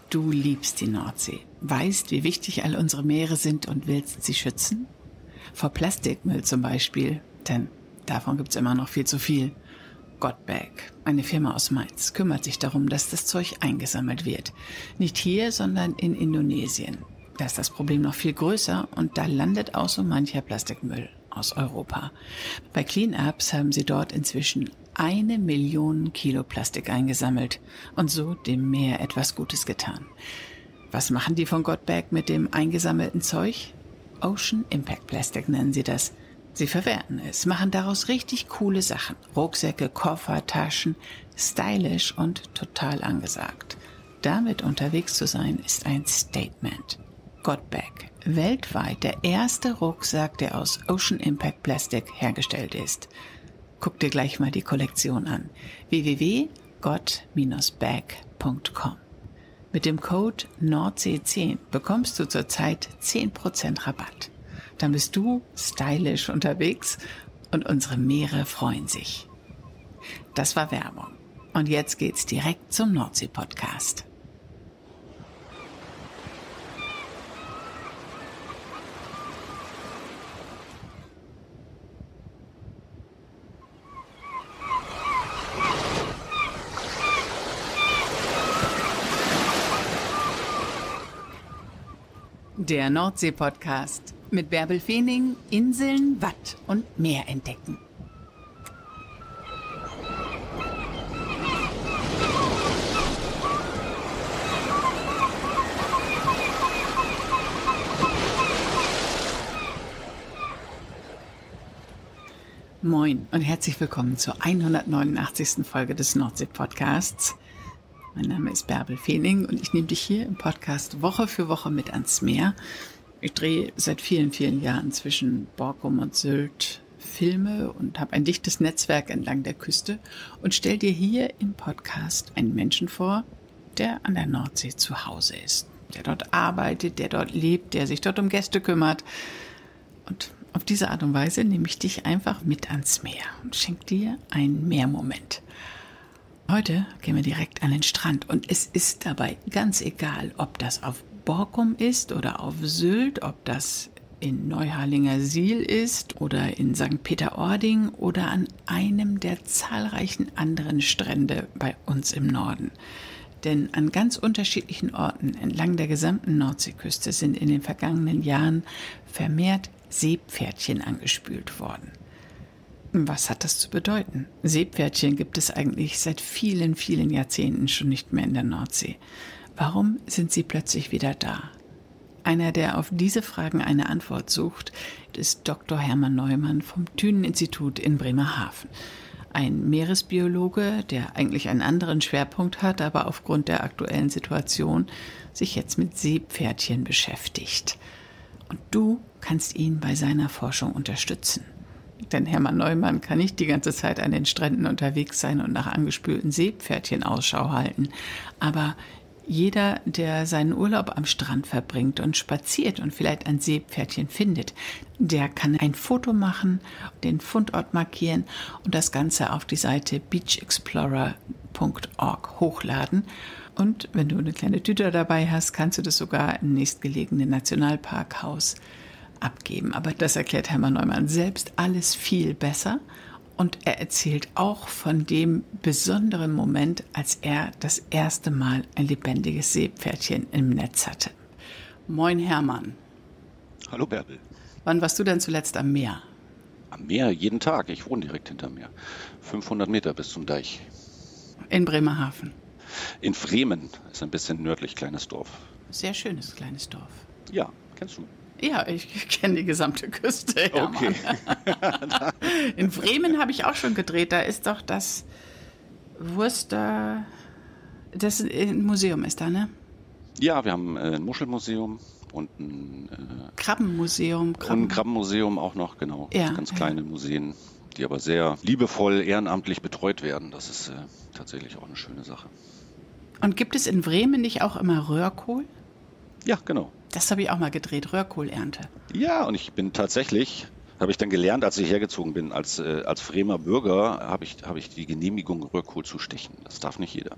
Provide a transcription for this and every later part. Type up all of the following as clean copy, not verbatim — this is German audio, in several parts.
Du liebst die Nordsee, weißt, wie wichtig all unsere Meere sind und willst sie schützen? Vor Plastikmüll zum Beispiel, denn davon gibt's immer noch viel zu viel. Godbag, eine Firma aus Mainz, kümmert sich darum, dass das Zeug eingesammelt wird. Nicht hier, sondern in Indonesien. Da ist das Problem noch viel größer und da landet auch so mancher Plastikmüll aus Europa. Bei Cleanups haben sie dort inzwischen 1 Million Kilo Plastik eingesammelt und so dem Meer etwas Gutes getan. Was machen die von Godbag mit dem eingesammelten Zeug? Ocean Impact Plastic nennen sie das. Sie verwerten es, machen daraus richtig coole Sachen. Rucksäcke, Koffer, Taschen, stylisch und total angesagt. Damit unterwegs zu sein, ist ein Statement. Godbag, weltweit der erste Rucksack, der aus Ocean Impact Plastic hergestellt ist. Guck dir gleich mal die Kollektion an. www.god-bag.com. Mit dem Code Nordsee10 bekommst du zurzeit 10% Rabatt. Dann bist du stylisch unterwegs und unsere Meere freuen sich. Das war Werbung. Und jetzt geht's direkt zum Nordsee-Podcast. Der Nordsee-Podcast mit Bärbel Feening, Inseln, Watt und Meer entdecken. Moin und herzlich willkommen zur 189. Folge des Nordsee-Podcasts. Mein Name ist Bärbel Feening und ich nehme dich hier im Podcast Woche für Woche mit ans Meer. Ich drehe seit vielen, vielen Jahren zwischen Borkum und Sylt Filme und habe ein dichtes Netzwerk entlang der Küste und stelle dir hier im Podcast einen Menschen vor, der an der Nordsee zu Hause ist, der dort arbeitet, der dort lebt, der sich dort um Gäste kümmert. Und auf diese Art und Weise nehme ich dich einfach mit ans Meer und schenke dir einen Meermoment. Heute gehen wir direkt an den Strand und es ist dabei ganz egal, ob das auf Borkum ist oder auf Sylt, ob das in Neuharlingersiel ist oder in St. Peter-Ording oder an einem der zahlreichen anderen Strände bei uns im Norden. Denn an ganz unterschiedlichen Orten entlang der gesamten Nordseeküste sind in den vergangenen Jahren vermehrt Seepferdchen angespült worden. Was hat das zu bedeuten? Seepferdchen gibt es eigentlich seit vielen, vielen Jahrzehnten schon nicht mehr in der Nordsee. Warum sind sie plötzlich wieder da? Einer, der auf diese Fragen eine Antwort sucht, ist Dr. Hermann Neumann vom Thünen-Institut in Bremerhaven. Ein Meeresbiologe, der eigentlich einen anderen Schwerpunkt hat, aber aufgrund der aktuellen Situation sich jetzt mit Seepferdchen beschäftigt. Und du kannst ihn bei seiner Forschung unterstützen. Denn Hermann Neumann kann nicht die ganze Zeit an den Stränden unterwegs sein und nach angespülten Seepferdchen Ausschau halten. Aber jeder, der seinen Urlaub am Strand verbringt und spaziert und vielleicht ein Seepferdchen findet, der kann ein Foto machen, den Fundort markieren und das Ganze auf die Seite beachexplorer.org hochladen. Und wenn du eine kleine Tüte dabei hast, kannst du das sogar im nächstgelegenen Nationalparkhaus abgeben. Aber das erklärt Hermann Neumann selbst alles viel besser. Und er erzählt auch von dem besonderen Moment, als er das erste Mal ein lebendiges Seepferdchen im Netz hatte. Moin Hermann. Hallo Bärbel. Wann warst du denn zuletzt am Meer? Am Meer jeden Tag. Ich wohne direkt hinterm Meer. 500 Meter bis zum Deich. In Bremerhaven. In Fremen. Ist ein bisschen nördlich, kleines Dorf. Sehr schönes kleines Dorf. Ja, kennst du? Ja, ich kenne die gesamte Küste. Okay. In Bremen habe ich auch schon gedreht. Da ist doch das das Museum ist da, ne? Ja, wir haben ein Muschelmuseum und ein Krabbenmuseum. Und ein Krabbenmuseum auch noch, genau. Ja, ganz kleine Museen, die aber sehr liebevoll ehrenamtlich betreut werden. Das ist tatsächlich auch eine schöne Sache. Und gibt es in Bremen nicht auch immer Röhrkohl? Ja, genau. Das habe ich auch mal gedreht, Röhrkohlernte. Ja, und ich bin tatsächlich, habe ich dann gelernt, als ich hergezogen bin, als Bremer Bürger, habe ich die Genehmigung, Röhrkohl zu stechen. Das darf nicht jeder.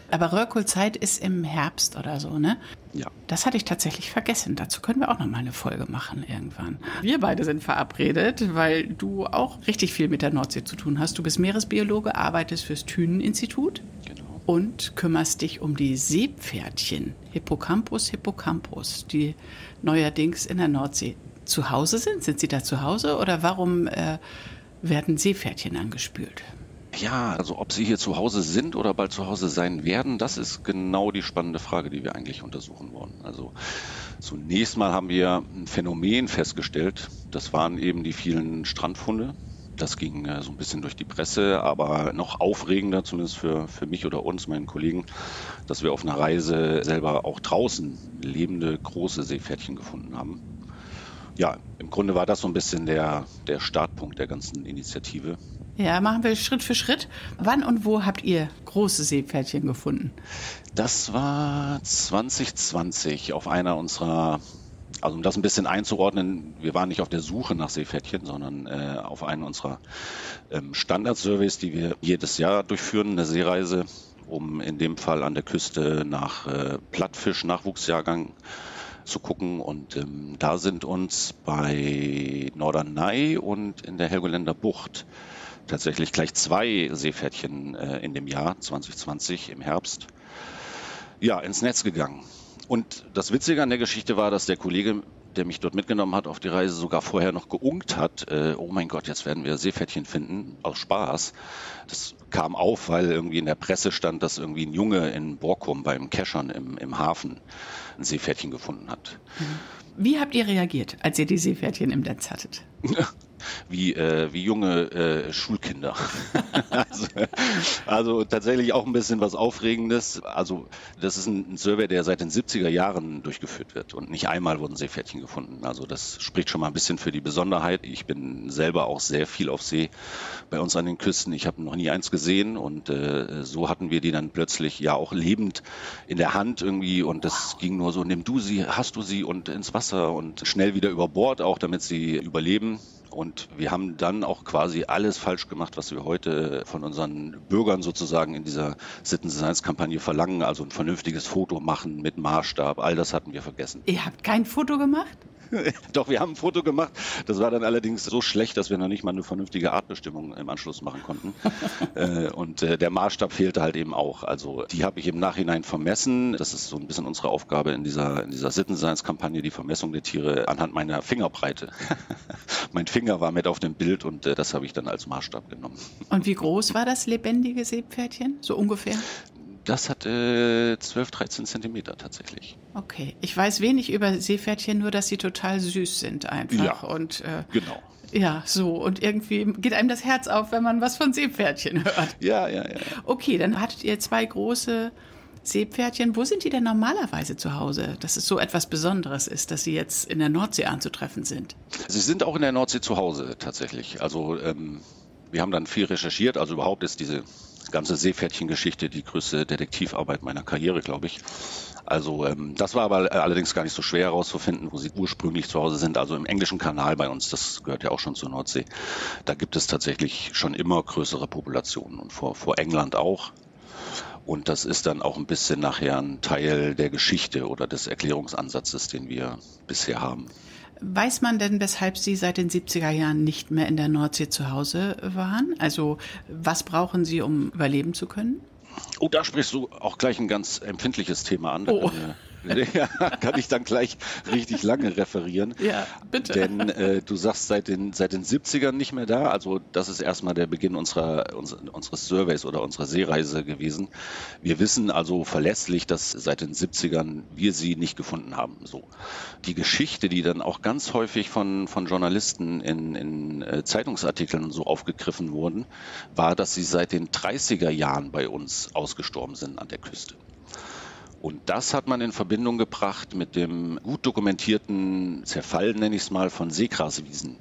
Aber Röhrkohlzeit ist im Herbst oder so, ne? Ja. Das hatte ich tatsächlich vergessen. Dazu können wir auch noch mal eine Folge machen irgendwann. Wir beide sind verabredet, weil du auch richtig viel mit der Nordsee zu tun hast. Du bist Meeresbiologe, arbeitest fürs Thünen-Institut. Genau. Und kümmerst dich um die Seepferdchen, Hippocampus, die neuerdings in der Nordsee zu Hause sind. Sind sie da zu Hause oder warum werden Seepferdchen angespült? Ja, also ob sie hier zu Hause sind oder bald zu Hause sein werden, das ist genau die spannende Frage, die wir eigentlich untersuchen wollen. Also zunächst mal haben wir ein Phänomen festgestellt. Das waren eben die vielen Strandfunde. Das ging so ein bisschen durch die Presse, aber noch aufregender, zumindest für mich oder uns, meinen Kollegen, dass wir auf einer Reise selber auch draußen lebende große Seepferdchen gefunden haben. Ja, im Grunde war das so ein bisschen der Startpunkt der ganzen Initiative. Ja, machen wir Schritt für Schritt. Wann und wo habt ihr große Seepferdchen gefunden? Das war 2020 auf einer unserer, also um das ein bisschen einzuordnen, wir waren nicht auf der Suche nach Seepferdchen, sondern auf einen unserer Standard-Surveys, die wir jedes Jahr durchführen, eine Seereise, um in dem Fall an der Küste nach Plattfisch-Nachwuchsjahrgang zu gucken. Und da sind uns bei Norderney und in der Helgoländer Bucht tatsächlich gleich 2 Seepferdchen in dem Jahr 2020 im Herbst ins Netz gegangen. Und das Witzige an der Geschichte war, dass der Kollege, der mich dort mitgenommen hat auf die Reise, sogar vorher noch geunkt hat, oh mein Gott, jetzt werden wir Seepferdchen finden, aus Spaß. Das kam auf, weil irgendwie in der Presse stand, dass irgendwie ein Junge in Borkum beim Keschern im Hafen ein Seepferdchen gefunden hat. Wie habt ihr reagiert, als ihr die Seepferdchen im Netz hattet? Wie junge Schulkinder. also tatsächlich auch ein bisschen was Aufregendes. Also das ist ein Survey, der seit den 70er Jahren durchgeführt wird und nicht einmal wurden Seepferdchen gefunden. Also das spricht schon mal ein bisschen für die Besonderheit. Ich bin selber auch sehr viel auf See bei uns an den Küsten. Ich habe noch nie eins gesehen und so hatten wir die dann plötzlich ja auch lebend in der Hand irgendwie und das ging nur so, nimm du sie, hast du sie und ins Wasser und schnell wieder über Bord auch, damit sie überleben. Und wir haben dann auch quasi alles falsch gemacht, was wir heute von unseren Bürgern sozusagen in dieser Citizen-Science-Kampagne verlangen. Also ein vernünftiges Foto machen mit Maßstab. All das hatten wir vergessen. Ihr habt kein Foto gemacht? Doch, wir haben ein Foto gemacht. Das war dann allerdings so schlecht, dass wir noch nicht mal eine vernünftige Artbestimmung im Anschluss machen konnten. Und der Maßstab fehlte halt eben auch. Also die habe ich im Nachhinein vermessen. Das ist so ein bisschen unsere Aufgabe in dieser Citizen-Science-Kampagne, die Vermessung der Tiere anhand meiner Fingerbreite. Mein Finger war mit auf dem Bild und das habe ich dann als Maßstab genommen. Und wie groß war das lebendige Seepferdchen, so ungefähr? Das hat 12, 13 Zentimeter tatsächlich. Okay, ich weiß wenig über Seepferdchen, nur dass sie total süß sind einfach. Ja, und, genau. Ja, so. Und irgendwie geht einem das Herz auf, wenn man was von Seepferdchen hört. Ja. Okay, dann hattet ihr 2 große Seepferdchen. Wo sind die denn normalerweise zu Hause? Dass es so etwas Besonderes ist, dass sie jetzt in der Nordsee anzutreffen sind. Sie sind auch in der Nordsee zu Hause tatsächlich. Also wir haben dann viel recherchiert. Also überhaupt ist diese ganze Seepferdchen-Geschichte die größte Detektivarbeit meiner Karriere, glaube ich. Also das war aber allerdings gar nicht so schwer herauszufinden, wo sie ursprünglich zu Hause sind. Also im englischen Kanal bei uns, das gehört ja auch schon zur Nordsee, da gibt es tatsächlich schon immer größere Populationen und vor England auch. Und das ist dann auch ein bisschen nachher ein Teil der Geschichte oder des Erklärungsansatzes, den wir bisher haben. Weiß man denn, weshalb Sie seit den 70er Jahren nicht mehr in der Nordsee zu Hause waren? Also was brauchen Sie, um überleben zu können? Oh, da sprichst du auch gleich ein ganz empfindliches Thema an. Oh. Kann ich dann gleich richtig lange referieren. Ja, bitte. Denn du sagst seit den 70ern nicht mehr da. Also das ist erstmal der Beginn unseres Surveys oder unserer Seereise gewesen. Wir wissen also verlässlich, dass seit den 70ern wir sie nicht gefunden haben. So. Die Geschichte, die dann auch ganz häufig von Journalisten in Zeitungsartikeln so aufgegriffen wurden, war, dass sie seit den 30er Jahren bei uns ausgestorben sind an der Küste. Und das hat man in Verbindung gebracht mit dem gut dokumentierten Zerfall, nenne ich es mal, von Seegraswiesen.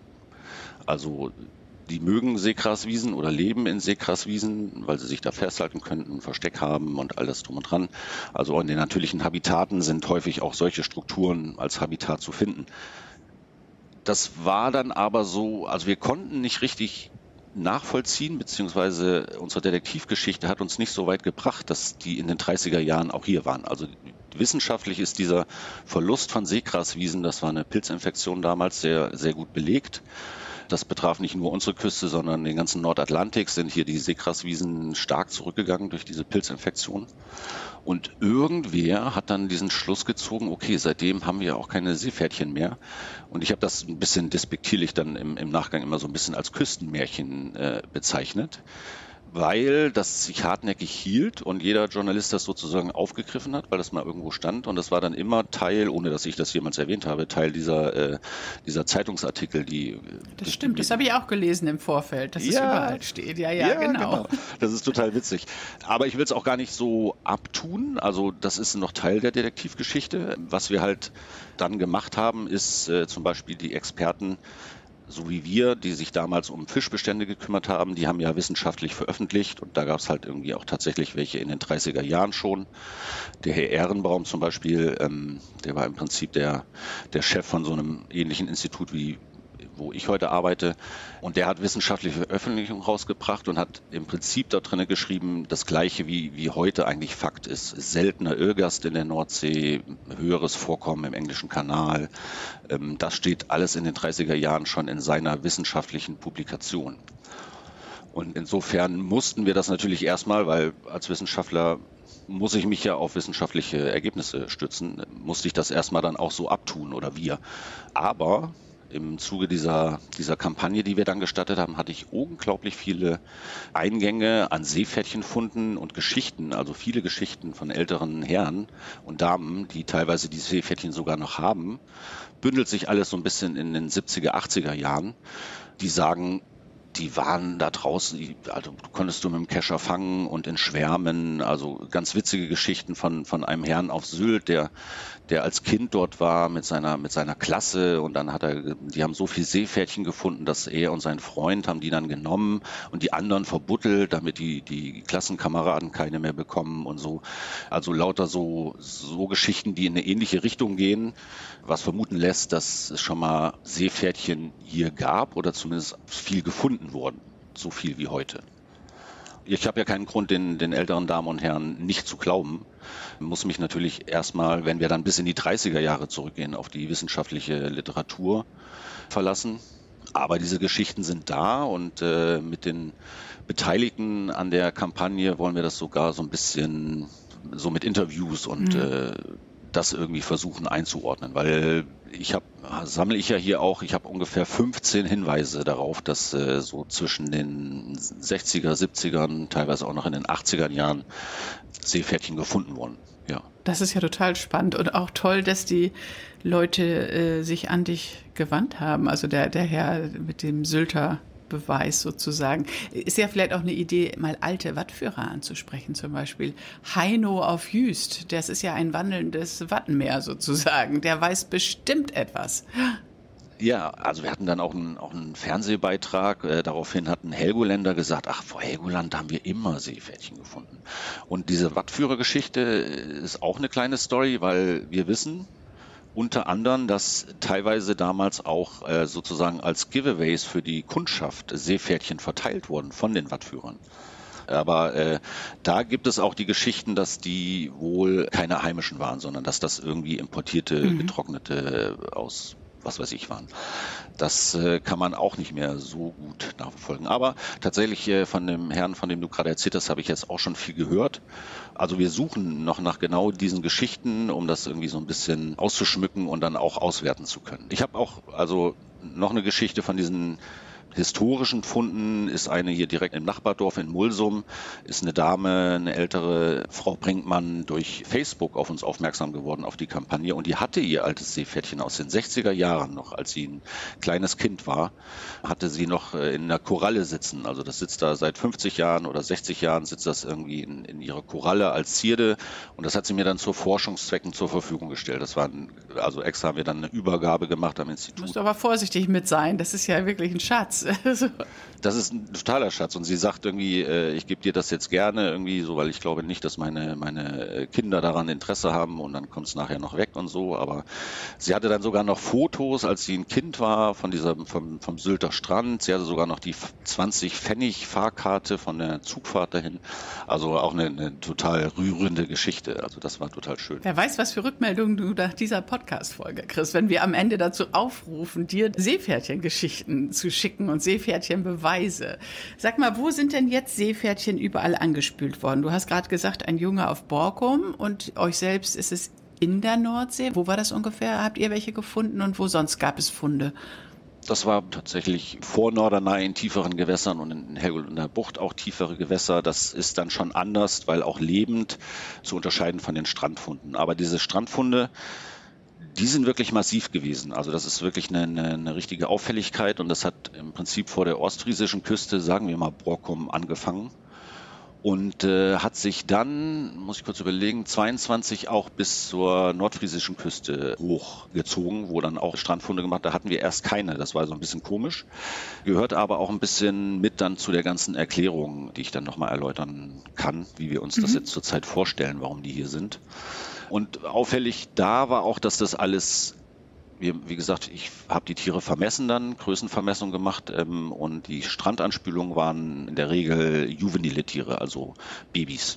Also die mögen Seegraswiesen oder leben in Seegraswiesen, weil sie sich da festhalten könnten, ein Versteck haben und all das drum und dran. Also in den natürlichen Habitaten sind häufig auch solche Strukturen als Habitat zu finden. Das war dann aber so, also wir konnten nicht richtig nachvollziehen, beziehungsweise unsere Detektivgeschichte hat uns nicht so weit gebracht, dass die in den 30er Jahren auch hier waren. Also wissenschaftlich ist dieser Verlust von Seegraswiesen, das war eine Pilzinfektion damals, sehr, sehr gut belegt. Das betraf nicht nur unsere Küste, sondern den ganzen Nordatlantik sind hier die Seegraswiesen stark zurückgegangen durch diese Pilzinfektion. Und irgendwer hat dann diesen Schluss gezogen, okay, seitdem haben wir auch keine Seepferdchen mehr. Und ich habe das ein bisschen despektierlich dann im Nachgang immer so ein bisschen als Küstenmärchen bezeichnet, weil das sich hartnäckig hielt und jeder Journalist das sozusagen aufgegriffen hat, weil das mal irgendwo stand. Und das war dann immer Teil, ohne dass ich das jemals erwähnt habe, Teil dieser Zeitungsartikel, die... Das stimmt, das habe ich auch gelesen im Vorfeld, dass es überall steht. Ja, genau. Das ist total witzig. Aber ich will es auch gar nicht so abtun. Also das ist noch Teil der Detektivgeschichte. Was wir halt dann gemacht haben, ist zum Beispiel die Experten, so wie wir, die sich damals um Fischbestände gekümmert haben, die haben ja wissenschaftlich veröffentlicht und da gab es halt irgendwie auch tatsächlich welche in den 30er Jahren schon. Der Herr Ehrenbaum zum Beispiel, der war im Prinzip der Chef von so einem ähnlichen Institut wie wo ich heute arbeite. Und der hat wissenschaftliche Veröffentlichungen rausgebracht und hat im Prinzip da drin geschrieben, das Gleiche wie heute eigentlich Fakt ist. Seltener Irrgast in der Nordsee, höheres Vorkommen im Englischen Kanal. Das steht alles in den 30er Jahren schon in seiner wissenschaftlichen Publikation. Und insofern mussten wir das natürlich erstmal, weil als Wissenschaftler muss ich mich ja auf wissenschaftliche Ergebnisse stützen, musste ich das erstmal dann auch so abtun oder wir. Aber im Zuge dieser Kampagne, die wir dann gestartet haben, hatte ich unglaublich viele Eingänge an Seepferdchenfunden und Geschichten, also viele Geschichten von älteren Herren und Damen, die teilweise die Seepferdchen sogar noch haben. Bündelt sich alles so ein bisschen in den 70er, 80er Jahren. Die sagen, die waren da draußen, also konntest du mit dem Kescher fangen und in Schwärmen, also ganz witzige Geschichten von einem Herrn auf Sylt, der als Kind dort war mit seiner Klasse und dann die haben so viel Seepferdchen gefunden, dass er und sein Freund haben die dann genommen und die anderen verbuddelt, damit die Klassenkameraden keine mehr bekommen und so. Also lauter so Geschichten, die in eine ähnliche Richtung gehen, was vermuten lässt, dass es schon mal Seepferdchen hier gab oder zumindest viel gefunden wurden, so viel wie heute. Ich habe ja keinen Grund, den älteren Damen und Herren nicht zu glauben. Muss mich natürlich erstmal, wenn wir dann bis in die 30er Jahre zurückgehen, auf die wissenschaftliche Literatur verlassen. Aber diese Geschichten sind da und mit den Beteiligten an der Kampagne wollen wir das sogar so ein bisschen so mit Interviews und das irgendwie versuchen einzuordnen, weil sammle ich ja hier auch, ich habe ungefähr 15 Hinweise darauf, dass so zwischen den 60er, 70ern, teilweise auch noch in den 80er Jahren Seepferdchen gefunden wurden. Ja. Das ist ja total spannend und auch toll, dass die Leute sich an dich gewandt haben. Also der Herr mit dem Sylter Beweis sozusagen. Ist ja vielleicht auch eine Idee, mal alte Wattführer anzusprechen, zum Beispiel Heino auf Jüst. Das ist ja ein wandelndes Wattenmeer sozusagen. Der weiß bestimmt etwas. Ja, also wir hatten dann auch einen Fernsehbeitrag. Daraufhin hat ein Helgoländer gesagt, ach, vor Helgoland haben wir immer Seepferdchen gefunden. Und diese Wattführergeschichte ist auch eine kleine Story, weil wir wissen, unter anderem, dass teilweise damals auch sozusagen als Giveaways für die Kundschaft Seepferdchen verteilt wurden von den Wattführern. Aber da gibt es auch die Geschichten, dass die wohl keine heimischen waren, sondern dass das irgendwie importierte, getrocknete aus was weiß ich waren. Das kann man auch nicht mehr so gut nachverfolgen. Aber tatsächlich von dem Herrn, von dem du gerade erzählt hast, habe ich jetzt auch schon viel gehört. Also wir suchen noch nach genau diesen Geschichten, um das irgendwie so ein bisschen auszuschmücken und dann auch auswerten zu können. Ich habe auch also noch eine Geschichte von diesen historischen Funden, ist eine hier direkt im Nachbardorf in Mulsum, ist eine Dame, eine ältere Frau Brinkmann durch Facebook auf uns aufmerksam geworden, auf die Kampagne, und die hatte ihr altes Seepferdchen aus den 60er Jahren noch, als sie ein kleines Kind war, hatte sie noch in einer Koralle sitzen, also das sitzt da seit 50 Jahren oder 60 Jahren, sitzt das irgendwie in ihrer Koralle als Zierde, und das hat sie mir dann zu Forschungszwecken zur Verfügung gestellt. Das war also extra haben wir dann eine Übergabe gemacht am Institut. Du musst aber vorsichtig mit sein, das ist ja wirklich ein Schatz. Schatz. Das ist ein totaler Schatz. Und sie sagt irgendwie, ich gebe dir das jetzt gerne, irgendwie so, weil ich glaube nicht, dass meine Kinder daran Interesse haben und dann kommt es nachher noch weg und so. Aber sie hatte dann sogar noch Fotos, als sie ein Kind war, vom Sylter Strand. Sie hatte sogar noch die 20 Pfennig Fahrkarte von der Zugfahrt dahin. Also auch eine total rührende Geschichte. Also das war total schön. Wer weiß, was für Rückmeldungen du nach dieser Podcast-Folge kriegst, wenn wir am Ende dazu aufrufen, dir Seepferdchen-Geschichten zu schicken und Seepferdchen-Beweise. Sag mal, wo sind denn jetzt Seepferdchen überall angespült worden? Du hast gerade gesagt, ein Junge auf Borkum und euch selbst ist es in der Nordsee. Wo war das ungefähr? Habt ihr welche gefunden und wo sonst gab es Funde? Das war tatsächlich vor Norderney in tieferen Gewässern und in Helgolunder Bucht auch tiefere Gewässer. Das ist dann schon anders, weil auch lebend zu unterscheiden von den Strandfunden. Aber diese Strandfunde, die sind wirklich massiv gewesen. Also das ist wirklich eine richtige Auffälligkeit und das hat im Prinzip vor der ostfriesischen Küste, sagen wir mal Borkum, angefangen und hat sich dann, muss ich kurz überlegen, 22 auch bis zur nordfriesischen Küste hochgezogen, wo dann auch Strandfunde gemacht. Da hatten wir erst keine, das war so ein bisschen komisch. Gehört aber auch ein bisschen mit dann zu der ganzen Erklärung, die ich dann nochmal erläutern kann, wie wir uns das jetzt zurzeit vorstellen, warum die hier sind. Und auffällig da war auch, dass das alles, wie gesagt, ich habe die Tiere vermessen dann, Größenvermessung gemacht und die Strandanspülungen waren in der Regel juvenile Tiere, also Babys.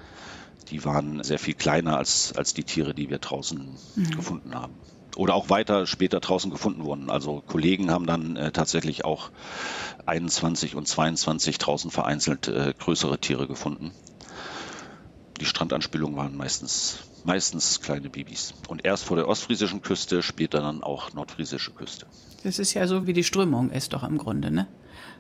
Die waren sehr viel kleiner als die Tiere, die wir draußen gefunden haben. Oder auch weiter später draußen gefunden wurden. Also Kollegen haben dann tatsächlich auch 21 und 22 draußen vereinzelt größere Tiere gefunden. Die Strandanspülungen waren meistens kleine Babys. Und erst vor der ostfriesischen Küste, später dann auch nordfriesische Küste. Das ist ja so, wie die Strömung ist doch im Grunde, ne?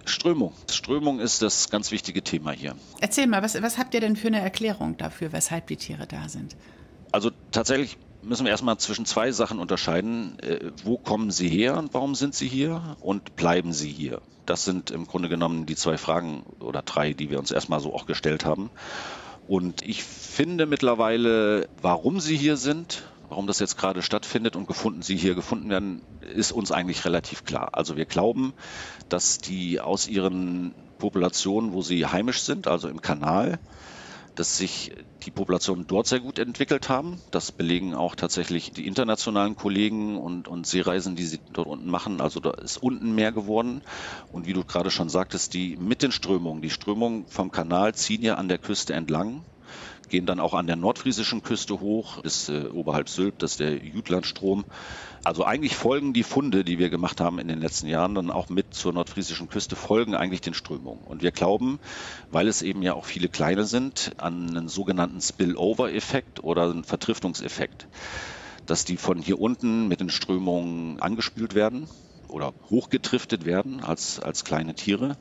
Strömung ist das ganz wichtige Thema hier. Erzähl mal, was habt ihr denn für eine Erklärung dafür, weshalb die Tiere da sind? Also tatsächlich müssen wir erstmal zwischen zwei Sachen unterscheiden. Wo kommen sie her und warum sind sie hier und bleiben sie hier? Das sind im Grunde genommen die zwei Fragen oder drei, die wir uns erstmal so auch gestellt haben. Und ich finde mittlerweile, warum sie hier sind, warum das jetzt gerade stattfindet und hier gefunden werden, ist uns eigentlich relativ klar. Also wir glauben, dass die aus ihren Populationen, wo sie heimisch sind, also im Kanal, dass sich die Populationen dort sehr gut entwickelt haben. Das belegen auch tatsächlich die internationalen Kollegen und Seereisen, die sie dort unten machen. Also da ist unten mehr geworden. Und wie du gerade schon sagtest, die Strömungen vom Kanal ziehen ja an der Küste entlang, gehen dann auch an der nordfriesischen Küste hoch bis oberhalb Sylt, das ist der Jütlandstrom. Also eigentlich folgen die Funde, die wir gemacht haben in den letzten Jahren, dann auch mit zur nordfriesischen Küste, folgen eigentlich den Strömungen. Und wir glauben, weil es eben ja auch viele kleine sind, an einen sogenannten Spillover-Effekt oder einen Vertriftungseffekt, dass die von hier unten mit den Strömungen angespült werden oder hochgetriftet werden als kleine Tiere.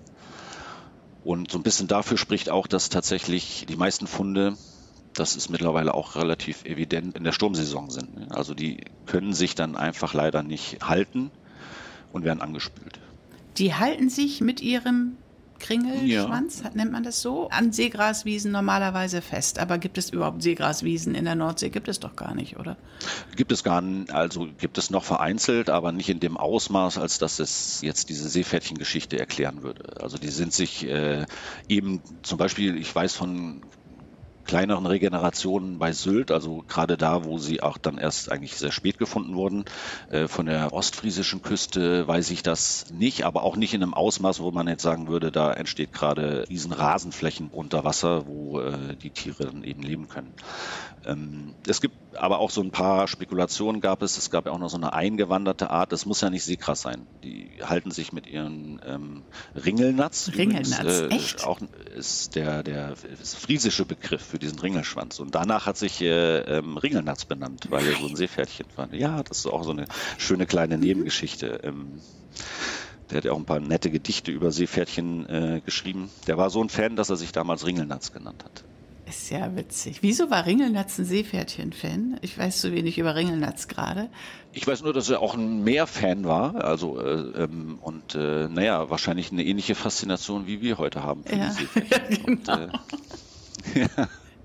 Und so ein bisschen dafür spricht auch, dass tatsächlich die meisten Funde, das ist mittlerweile auch relativ evident, in der Sturmsaison sind. Also die können sich dann einfach leider nicht halten und werden angespült. Die halten sich mit ihrem Kringelschwanz, nennt man das so, an Seegraswiesen normalerweise fest. Aber gibt es überhaupt Seegraswiesen in der Nordsee? Gibt es doch gar nicht, oder? Gibt es gar nicht, also gibt es noch vereinzelt, aber nicht in dem Ausmaß, als dass es jetzt diese Seepferdchengeschichte erklären würde. Also die sind sich eben zum Beispiel, ich weiß von kleineren Regenerationen bei Sylt, also gerade da, wo sie auch dann erst eigentlich sehr spät gefunden wurden. Von der ostfriesischen Küste weiß ich das nicht, aber auch nicht in einem Ausmaß, wo man jetzt sagen würde, da entsteht gerade riesen Rasenflächen unter Wasser, wo die Tiere dann eben leben können. Es gibt aber auch so ein paar Spekulationen es gab ja auch noch so eine eingewanderte Art, das muss ja nicht Seegras sein. Die halten sich mit ihren Ringelnatz. Ringelnatz, echt? Auch ist der friesische Begriff für diesen Ringelschwanz. Und danach hat sich Ringelnatz benannt, weil er so ein Seepferdchen war. Ja, das ist auch so eine schöne kleine Nebengeschichte. Der hat ja auch ein paar nette Gedichte über Seepferdchen geschrieben. Der war so ein Fan, dass er sich damals Ringelnatz genannt hat. Ist ja witzig. Wieso war Ringelnatz ein Seepferdchen-Fan? Ich weiß so wenig über Ringelnatz gerade. Ich weiß nur, dass er auch ein Meerfan war. Also wahrscheinlich eine ähnliche Faszination, wie wir heute haben für die Seepferdchen. Genau.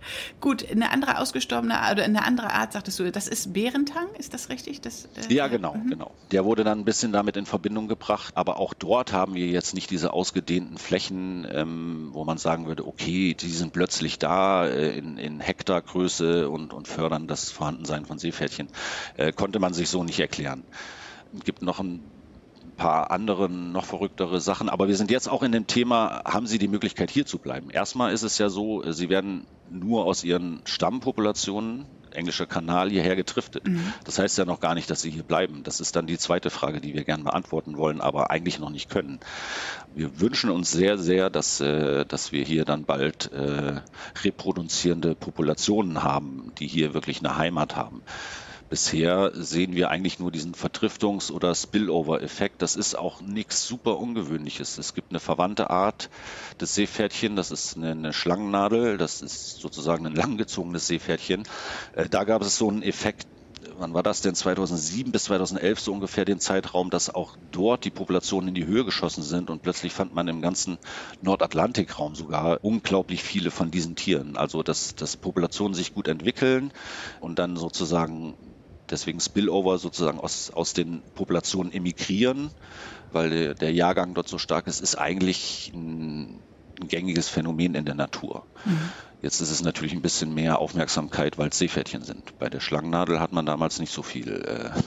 Gut, eine andere ausgestorbene oder eine andere Art, sagtest du, das ist Bärentang, ist das richtig? Ja, genau. Der wurde dann ein bisschen damit in Verbindung gebracht, aber auch dort haben wir jetzt nicht diese ausgedehnten Flächen, wo man sagen würde, okay, die sind plötzlich da in Hektargröße und fördern das Vorhandensein von Seepferdchen. Konnte man sich so nicht erklären. Es gibt noch ein paar andere, noch verrücktere Sachen. Aber wir sind jetzt auch in dem Thema, haben Sie die Möglichkeit, hier zu bleiben? Erstmal ist es ja so, Sie werden nur aus Ihren Stammpopulationen, englischer Kanal, hierher getriftet. Das heißt ja noch gar nicht, dass Sie hier bleiben. Das ist dann die zweite Frage, die wir gerne beantworten wollen, aber eigentlich noch nicht können. Wir wünschen uns sehr, sehr, dass wir hier dann bald reproduzierende Populationen haben, die hier wirklich eine Heimat haben. Bisher sehen wir eigentlich nur diesen Vertriftungs- oder Spillover-Effekt. Das ist auch nichts super Ungewöhnliches. Es gibt eine verwandte Art des Seepferdchen, das ist eine Schlangennadel, das ist sozusagen ein langgezogenes Seepferdchen. Da gab es so einen Effekt, wann war das denn, 2007 bis 2011 so ungefähr den Zeitraum, dass auch dort die Populationen in die Höhe geschossen sind und plötzlich fand man im ganzen Nordatlantikraum sogar unglaublich viele von diesen Tieren. Also dass Populationen sich gut entwickeln und dann sozusagen deswegen Spillover sozusagen aus den Populationen emigrieren, weil der Jahrgang dort so stark ist eigentlich ein gängiges Phänomen in der Natur. Jetzt ist es natürlich ein bisschen mehr Aufmerksamkeit, weil es Seepferdchen sind. Bei der Schlangennadel hat man damals nicht so viel.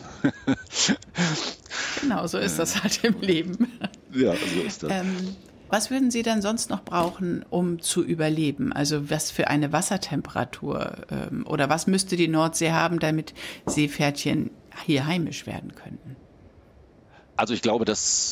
Genau, so ist das halt im Leben. Ja, so ist das. Was würden Sie denn sonst noch brauchen, um zu überleben? Also was für eine Wassertemperatur oder was müsste die Nordsee haben, damit Seepferdchen hier heimisch werden könnten? Also ich glaube,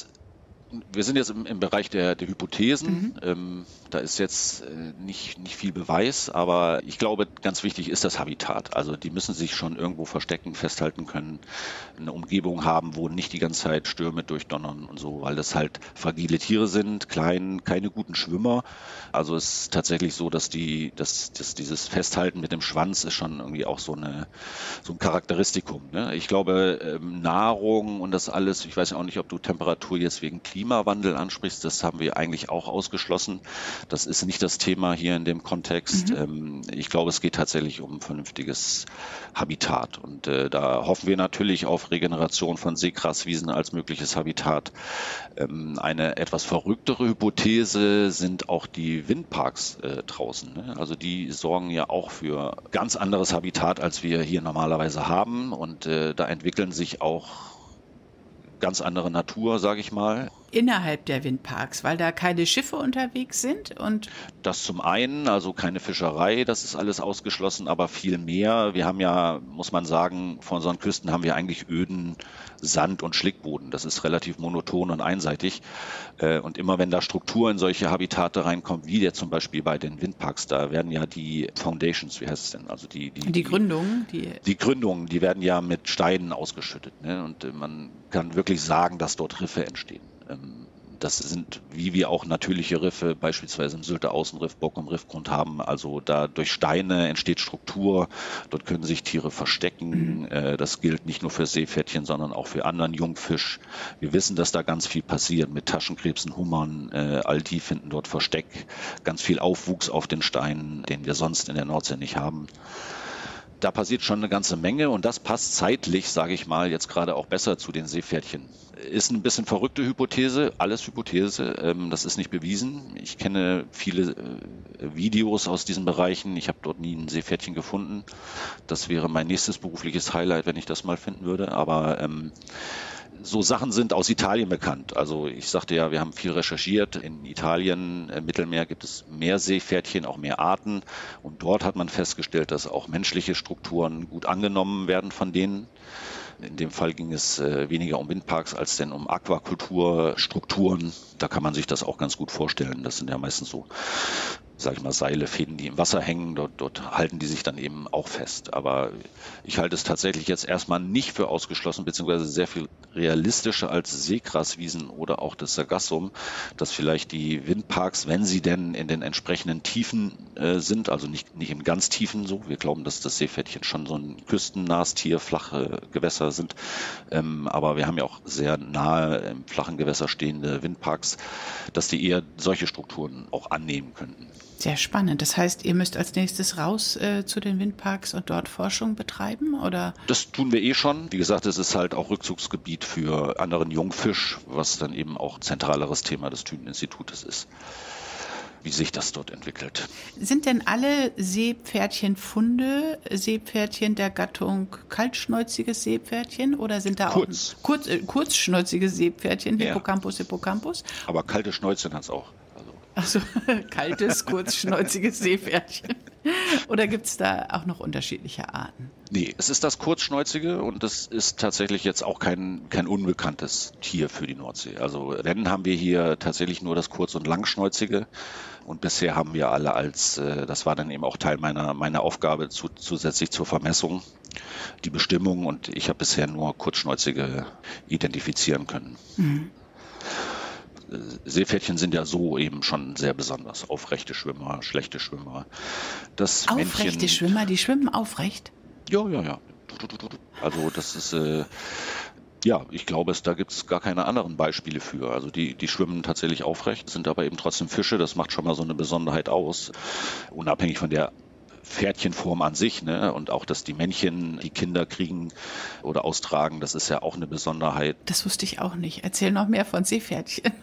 wir sind jetzt im Bereich der Hypothesen. Da ist jetzt nicht viel Beweis, aber ich glaube, ganz wichtig ist das Habitat. Also die müssen sich schon irgendwo verstecken, festhalten können, eine Umgebung haben, wo nicht die ganze Zeit Stürme durchdonnern und so, weil das halt fragile Tiere sind, klein, keine guten Schwimmer. Also es ist tatsächlich so, dass dieses Festhalten mit dem Schwanz ist schon irgendwie auch so ein Charakteristikum. Ne? Ich glaube, Nahrung und das alles, ich weiß ja auch nicht, ob du Temperatur jetzt wegen Klimawandel ansprichst, das haben wir eigentlich auch ausgeschlossen. Das ist nicht das Thema hier in dem Kontext. Ich glaube, es geht tatsächlich um vernünftiges Habitat. Und da hoffen wir natürlich auf Regeneration von Seegraswiesen als mögliches Habitat. Eine etwas verrücktere Hypothese sind auch die Windparks draußen. Ne? Also die sorgen ja auch für ganz anderes Habitat, als wir hier normalerweise haben. Und da entwickeln sich auch ganz andere Natur, sage ich mal. Innerhalb der Windparks, weil da keine Schiffe unterwegs sind und das zum einen, also keine Fischerei, das ist alles ausgeschlossen, aber viel mehr. Wir haben ja, muss man sagen, vor unseren Küsten haben wir eigentlich öden Sand- und Schlickboden. Das ist relativ monoton und einseitig. Und immer wenn da Struktur in solche Habitate reinkommt, wie der zum Beispiel bei den Windparks, da werden ja die Foundations, wie heißt es denn? Also die Gründungen, die Gründungen, die werden ja mit Steinen ausgeschüttet. Ne? Und man kann wirklich sagen, dass dort Riffe entstehen. Das sind, wie wir auch natürliche Riffe, beispielsweise im Sylter Außenriff, Bockum Riffgrund haben. Also da durch Steine entsteht Struktur. Dort können sich Tiere verstecken. Das gilt nicht nur für Seepferdchen, sondern auch für anderen Jungfisch. Wir wissen, dass da ganz viel passiert mit Taschenkrebsen, Hummern. All die finden dort Versteck. Ganz viel Aufwuchs auf den Steinen, den wir sonst in der Nordsee nicht haben. Da passiert schon eine ganze Menge und das passt zeitlich, sage ich mal, jetzt gerade auch besser zu den Seepferdchen. Ist ein bisschen verrückte Hypothese, alles Hypothese, das ist nicht bewiesen. Ich kenne viele Videos aus diesen Bereichen, ich habe dort nie ein Seepferdchen gefunden. Das wäre mein nächstes berufliches Highlight, wenn ich das mal finden würde, aber so Sachen sind aus Italien bekannt. Also ich sagte ja, wir haben viel recherchiert. In Italien, im Mittelmeer gibt es mehr Seepferdchen, auch mehr Arten. Und dort hat man festgestellt, dass auch menschliche Strukturen gut angenommen werden von denen. In dem Fall ging es weniger um Windparks als denn um Aquakulturstrukturen. Da kann man sich das auch ganz gut vorstellen. Das sind ja meistens so, sag ich mal, Seile, Fäden, die im Wasser hängen. Dort halten die sich dann eben auch fest. Aber ich halte es tatsächlich jetzt erstmal nicht für ausgeschlossen, beziehungsweise sehr viel realistischer als Seegraswiesen oder auch das Sargassum, dass vielleicht die Windparks, wenn sie denn in den entsprechenden Tiefen sind, also nicht im ganz tiefen so, wir glauben, dass das Seepferdchen schon so ein küstennahes Tier, flache Gewässer sind, aber wir haben ja auch sehr nahe im flachen Gewässer stehende Windparks, dass die eher solche Strukturen auch annehmen könnten. Sehr spannend. Das heißt, ihr müsst als nächstes raus zu den Windparks und dort Forschung betreiben, oder? Das tun wir schon. Wie gesagt, es ist halt auch Rückzugsgebiet für anderen Jungfisch, was dann eben auch zentraleres Thema des Thünen-Institutes ist, wie sich das dort entwickelt. Sind denn alle Seepferdchenfunde Seepferdchen der Gattung kaltschnäuziges Seepferdchen oder sind da auch kurzschnäuzige Seepferdchen, Hippocampus? Aber kalte Schnäuzchen hat es auch. Also kaltes, kurzschnäuziges Seepferdchen. Oder gibt es da auch noch unterschiedliche Arten? Nee, es ist das Kurzschnäuzige und das ist tatsächlich jetzt auch kein unbekanntes Tier für die Nordsee. Also wenn, haben wir hier tatsächlich nur das Kurz- und Langschnäuzige und bisher haben wir alle das war dann eben auch Teil meiner Aufgabe zusätzlich zur Vermessung, die Bestimmung, und ich habe bisher nur Kurzschnäuzige identifizieren können. Mhm. Seepferdchen sind ja so eben schon sehr besonders. Aufrechte Schwimmer, schlechte Schwimmer. Aufrechte Schwimmer, die schwimmen aufrecht? Ja. Also das ist, ich glaube, da gibt es gar keine anderen Beispiele für. Also die schwimmen tatsächlich aufrecht, sind aber eben trotzdem Fische. Das macht schon mal so eine Besonderheit aus. Unabhängig von der Pferdchenform an sich, ne? Und auch, dass die Männchen die Kinder kriegen oder austragen, das ist ja auch eine Besonderheit. Das wusste ich auch nicht. Erzähl noch mehr von Seepferdchen.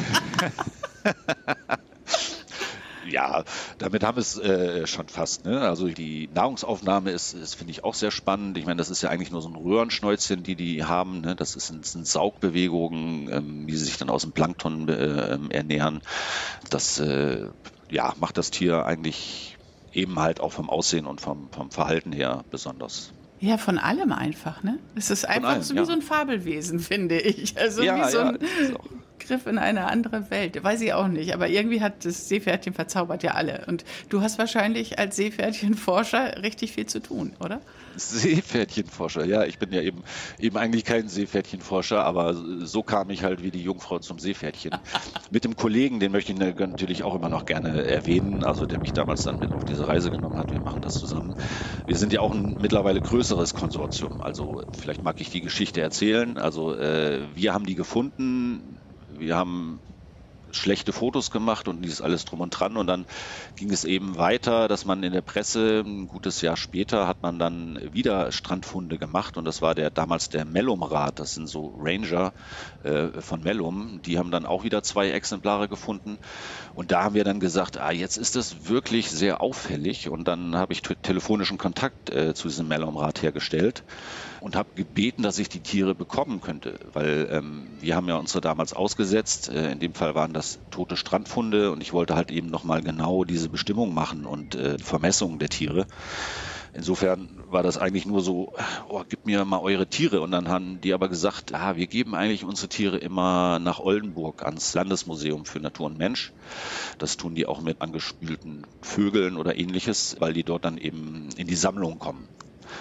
Ja, damit haben wir es schon fast. Ne? Also die Nahrungsaufnahme ist, finde ich, auch sehr spannend. Ich meine, das ist ja eigentlich nur so ein Röhrenschnäuzchen, die sind. Ne? Das sind Saugbewegungen, wie sie sich dann aus dem Plankton ernähren. Das macht das Tier eigentlich eben halt auch vom Aussehen und vom Verhalten her besonders. Ja, von allem einfach, ne? Es ist einfach wie so ein Fabelwesen, finde ich. Also wie so ein Griff in eine andere Welt. Weiß ich auch nicht, aber irgendwie hat das Seepferdchen verzaubert ja alle. Und du hast wahrscheinlich als Seepferdchenforscher richtig viel zu tun, oder? Seepferdchenforscher, ja, ich bin ja eben eigentlich kein Seepferdchenforscher, aber so kam ich halt wie die Jungfrau zum Seepferdchen. Mit dem Kollegen, den möchte ich natürlich auch immer noch gerne erwähnen, also der mich damals dann mit auf diese Reise genommen hat, wir machen das zusammen. Wir sind ja auch ein mittlerweile größeres Konsortium, also vielleicht mag ich die Geschichte erzählen. Also wir haben die gefunden, wir haben schlechte Fotos gemacht und dieses alles drum und dran, und dann ging es eben weiter, dass man in der Presse, ein gutes Jahr später, hat man dann wieder Strandfunde gemacht, und das war damals der Mellum-Rat, das sind so Ranger von Mellum, die haben dann auch wieder 2 Exemplare gefunden, und da haben wir dann gesagt, jetzt ist das wirklich sehr auffällig, und dann habe ich telefonischen Kontakt zu diesem Mellum-Rat hergestellt und habe gebeten, dass ich die Tiere bekommen könnte, weil wir haben ja unsere damals ausgesetzt, in dem Fall waren das tote Strandfunde, und ich wollte halt eben nochmal genau diese Bestimmung machen und die Vermessung der Tiere. Insofern war das eigentlich nur so, gib mir mal eure Tiere, und dann haben die aber gesagt, wir geben eigentlich unsere Tiere immer nach Oldenburg ans Landesmuseum für Natur und Mensch. Das tun die auch mit angespülten Vögeln oder ähnliches, weil die dort dann eben in die Sammlung kommen.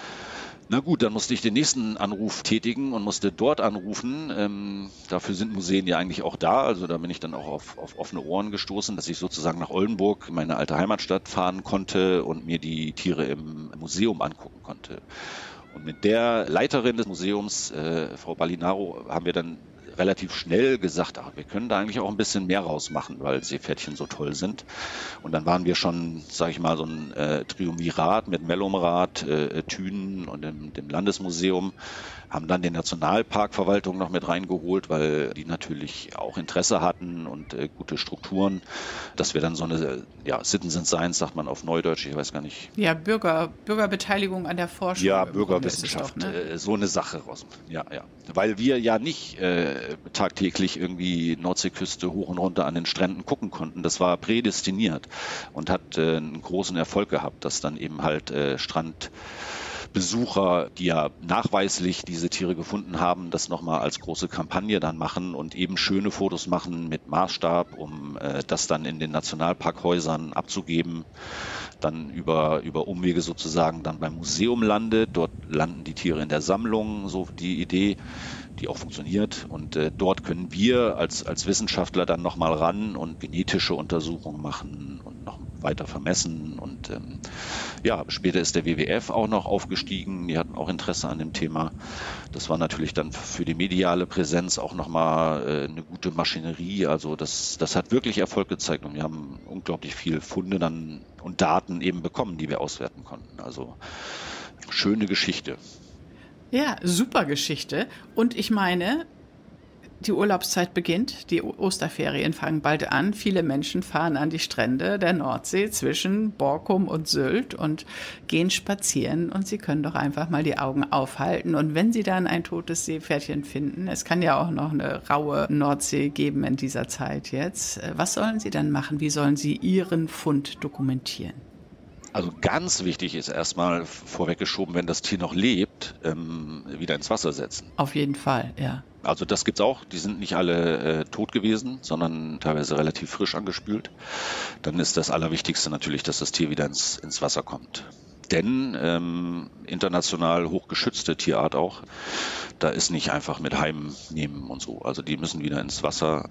Na gut, dann musste ich den nächsten Anruf tätigen und musste dort anrufen. Dafür sind Museen ja eigentlich auch da. Also da bin ich dann auch auf offene Ohren gestoßen, dass ich sozusagen nach Oldenburg, meine alte Heimatstadt, fahren konnte und mir die Tiere im Museum angucken konnte. Und mit der Leiterin des Museums, Frau Ballinaro, haben wir dann relativ schnell gesagt, wir können da eigentlich auch ein bisschen mehr rausmachen, weil Seepferdchen so toll sind. Und dann waren wir schon, sage ich mal, so ein Triumvirat mit Mellum-Rat, Thünen und dem Landesmuseum, haben dann die Nationalparkverwaltung noch mit reingeholt, weil die natürlich auch Interesse hatten und gute Strukturen, dass wir dann so eine Citizen Science, sagt man auf Neudeutsch, ich weiß gar nicht. Ja, Bürgerbeteiligung an der Forschung. Ja, Bürgerwissenschaft, doch, ne? So eine Sache raus. Ja. Weil wir ja nicht tagtäglich irgendwie Nordseeküste hoch und runter an den Stränden gucken konnten. Das war prädestiniert und hat einen großen Erfolg gehabt, dass dann eben halt Strandbesucher, die ja nachweislich diese Tiere gefunden haben, das nochmal als große Kampagne dann machen und eben schöne Fotos machen mit Maßstab, um das dann in den Nationalparkhäusern abzugeben, dann über Umwege sozusagen dann beim Museum landet. Dort landen die Tiere in der Sammlung, so die Idee, die auch funktioniert. Und dort können wir als Wissenschaftler dann nochmal ran und genetische Untersuchungen machen und noch weiter vermessen. Und ja, später ist der WWF auch noch aufgestiegen. Die hatten auch Interesse an dem Thema. Das war natürlich dann für die mediale Präsenz auch nochmal eine gute Maschinerie. Also das hat wirklich Erfolg gezeigt und wir haben unglaublich viel Funde dann und Daten eben bekommen, die wir auswerten konnten. Also schöne Geschichte. Ja, super Geschichte. Und ich meine, die Urlaubszeit beginnt, die Osterferien fangen bald an. Viele Menschen fahren an die Strände der Nordsee zwischen Borkum und Sylt und gehen spazieren. Und sie können doch einfach mal die Augen aufhalten. Und wenn sie dann ein totes Seepferdchen finden, es kann ja auch noch eine raue Nordsee geben in dieser Zeit jetzt, was sollen sie dann machen? Wie sollen sie ihren Fund dokumentieren? Also ganz wichtig ist erstmal vorweggeschoben, wenn das Tier noch lebt, wieder ins Wasser setzen. Auf jeden Fall, ja. Also das gibt's auch. Die sind nicht alle tot gewesen, sondern teilweise relativ frisch angespült. Dann ist das Allerwichtigste natürlich, dass das Tier wieder ins Wasser kommt. Denn international hochgeschützte Tierart auch, da ist nicht einfach mit heimnehmen und so. Also die müssen wieder ins Wasser.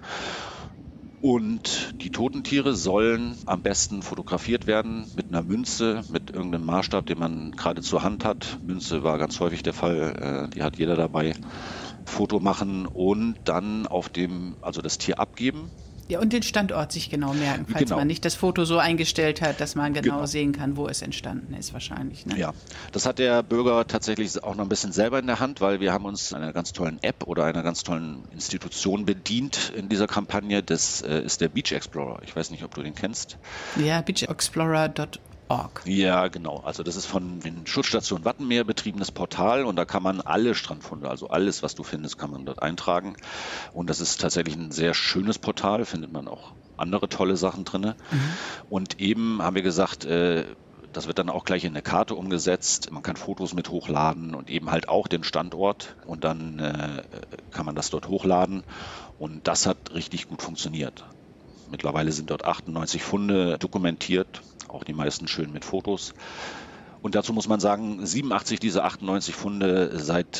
Und die toten Tiere sollen am besten fotografiert werden mit einer Münze, mit irgendeinem Maßstab, den man gerade zur Hand hat. Münze war ganz häufig der Fall, die hat jeder dabei. Foto machen und dann also das Tier abgeben. Ja, und den Standort sich genau merken, falls man nicht das Foto so eingestellt hat, dass man genau sehen kann, wo es entstanden ist wahrscheinlich. Ne? Ja, das hat der Bürger tatsächlich auch noch ein bisschen selber in der Hand, weil wir haben uns einer ganz tollen App oder einer ganz tollen Institution bedient in dieser Kampagne. Das ist der Beach Explorer. Ich weiß nicht, ob du den kennst. Ja, beachexplorer.org. Ja, genau. Also das ist von den Schutzstationen Wattenmeer betriebenes Portal und da kann man alle Strandfunde, also alles, was du findest, kann man dort eintragen. Und das ist tatsächlich ein sehr schönes Portal, findet man auch andere tolle Sachen drin. Mhm. Und eben haben wir gesagt, das wird dann auch gleich in eine Karte umgesetzt. Man kann Fotos mit hochladen und eben halt auch den Standort und dann kann man das dort hochladen und das hat richtig gut funktioniert. Mittlerweile sind dort 98 Funde dokumentiert, auch die meisten schön mit Fotos. Und dazu muss man sagen, 87 dieser 98 Funde seit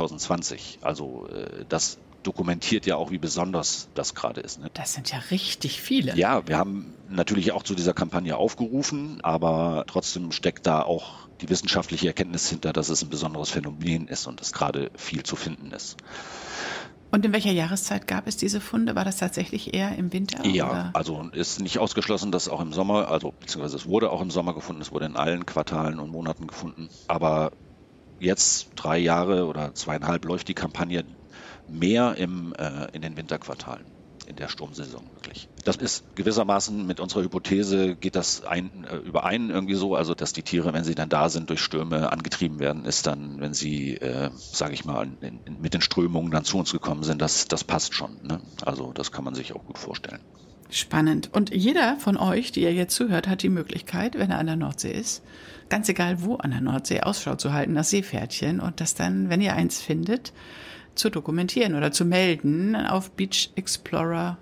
2020. Also das dokumentiert ja auch, wie besonders das gerade ist. Ne? Das sind ja richtig viele. Ja, wir haben natürlich auch zu dieser Kampagne aufgerufen, aber trotzdem steckt da auch die wissenschaftliche Erkenntnis hinter, dass es ein besonderes Phänomen ist und es gerade viel zu finden ist. Und in welcher Jahreszeit gab es diese Funde? War das tatsächlich eher im Winter? Ja, oder? Also ist nicht ausgeschlossen, dass auch im Sommer, beziehungsweise es wurde auch im Sommer gefunden, es wurde in allen Quartalen und Monaten gefunden. Aber jetzt 3 Jahre oder 2,5 läuft die Kampagne mehr in den Winterquartalen, in der Sturmsaison wirklich. Das ist gewissermaßen mit unserer Hypothese, geht das überein irgendwie so, also dass die Tiere, wenn sie dann da sind, durch Stürme angetrieben werden, ist dann, wenn sie, sage ich mal, mit den Strömungen dann zu uns gekommen sind, das passt schon. Ne? Also das kann man sich auch gut vorstellen. Spannend. Und jeder von euch, die ihr jetzt zuhört, hat die Möglichkeit, wenn er an der Nordsee ist, ganz egal wo an der Nordsee, Ausschau zu halten nach Seepferdchen und das dann, wenn ihr eins findet, zu dokumentieren oder zu melden auf beachexplorer.org.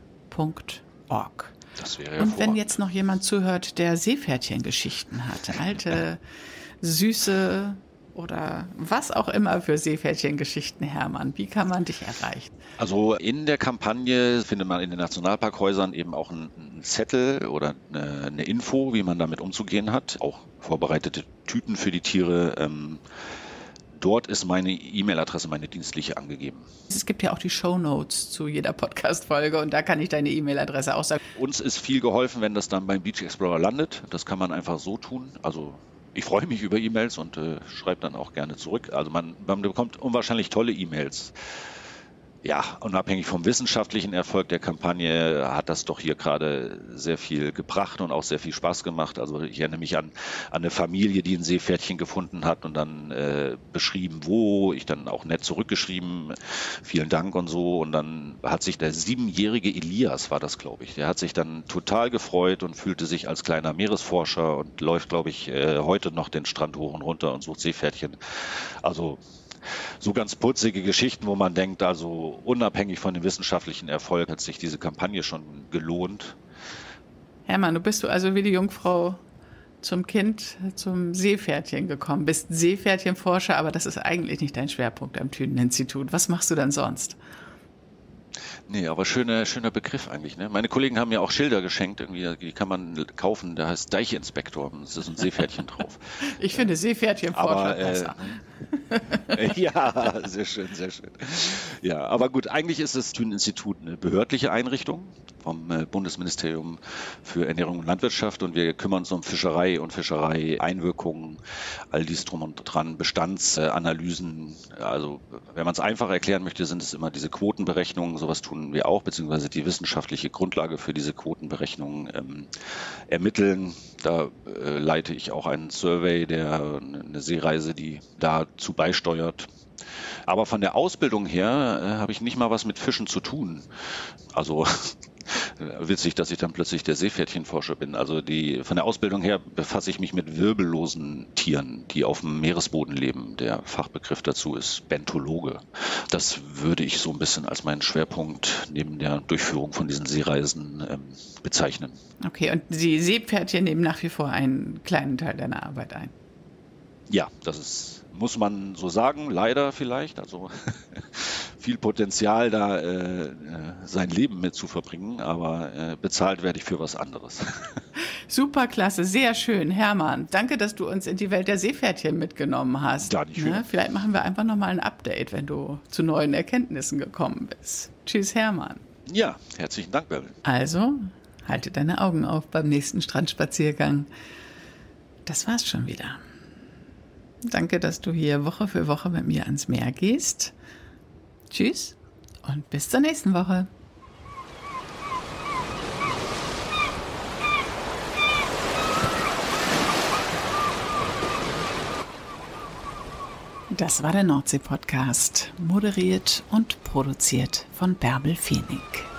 Das wäre Und wenn jetzt noch jemand zuhört, der Seepferdchengeschichten hat, alte, süße oder was auch immer für Seepferdchengeschichten, Hermann, wie kann man dich erreichen? Also in der Kampagne findet man in den Nationalparkhäusern eben auch einen Zettel oder eine Info, wie man damit umzugehen hat, auch vorbereitete Tüten für die Tiere. Dort ist meine E-Mail-Adresse, meine dienstliche, angegeben. Es gibt ja auch die Shownotes zu jeder Podcast-Folge und da kann ich deine E-Mail-Adresse auch sagen. Uns ist viel geholfen, wenn das dann beim Beach Explorer landet. Das kann man einfach so tun. Also ich freue mich über E-Mails und schreibe dann auch gerne zurück. Also man bekommt unwahrscheinlich tolle E-Mails. Ja, unabhängig vom wissenschaftlichen Erfolg der Kampagne hat das doch hier gerade sehr viel gebracht und auch sehr viel Spaß gemacht. Also ich erinnere mich an eine Familie, die ein Seepferdchen gefunden hat und dann beschrieben, wo. Ich dann auch nett zurückgeschrieben, vielen Dank und so. Und dann hat sich der 7-jährige Elias, war das, glaube ich, der hat sich dann total gefreut und fühlte sich als kleiner Meeresforscher und läuft, glaube ich, heute noch den Strand hoch und runter und sucht Seepferdchen. Also so ganz putzige Geschichten, wo man denkt, also unabhängig von dem wissenschaftlichen Erfolg hat sich diese Kampagne schon gelohnt. Hermann, du bist also wie die Jungfrau zum Kind, zum Seepferdchen gekommen. Bist Seepferdchenforscher, aber das ist eigentlich nicht dein Schwerpunkt am Thünen-Institut. Was machst du dann sonst? Nee, aber schöner Begriff eigentlich. Ne? Meine Kollegen haben mir auch Schilder geschenkt, irgendwie, die kann man kaufen, der heißt Deichinspektor. Das ist ein Seepferdchen drauf. Ich finde Seepferdchenforscher besser. Ja, sehr schön, sehr schön. Ja, aber gut, eigentlich ist das Thünen-Institut eine behördliche Einrichtung vom Bundesministerium für Ernährung und Landwirtschaft und wir kümmern uns um Fischerei und Fischerei-Einwirkungen, all dies drum und dran, Bestandsanalysen. Also wenn man es einfach erklären möchte, sind es immer diese Quotenberechnungen, sowas tun wir auch, beziehungsweise die wissenschaftliche Grundlage für diese Quotenberechnungen ermitteln. Da leite ich auch einen Survey, eine Seereise, die dazu beisteuert. Aber von der Ausbildung her habe ich nicht mal was mit Fischen zu tun. Also witzig, dass ich dann plötzlich der Seepferdchenforscher bin. Also von der Ausbildung her befasse ich mich mit wirbellosen Tieren, die auf dem Meeresboden leben. Der Fachbegriff dazu ist Bentologe. Das würde ich so ein bisschen als meinen Schwerpunkt neben der Durchführung von diesen Seereisen bezeichnen. Okay, und die Seepferdchen nehmen nach wie vor einen kleinen Teil deiner Arbeit ein? Ja, muss man so sagen, leider vielleicht. Also viel Potenzial da sein Leben mit zu verbringen, aber bezahlt werde ich für was anderes. Super klasse, sehr schön. Hermann, danke, dass du uns in die Welt der Seepferdchen mitgenommen hast. Ja, nicht schön. Vielleicht machen wir einfach nochmal ein Update, wenn du zu neuen Erkenntnissen gekommen bist. Tschüss, Hermann. Ja, herzlichen Dank, Bärbel. Also, halte deine Augen auf beim nächsten Strandspaziergang. Das war's schon wieder. Danke, dass du hier Woche für Woche mit mir ans Meer gehst. Tschüss und bis zur nächsten Woche. Das war der Nordsee-Podcast, moderiert und produziert von Bärbel Feening.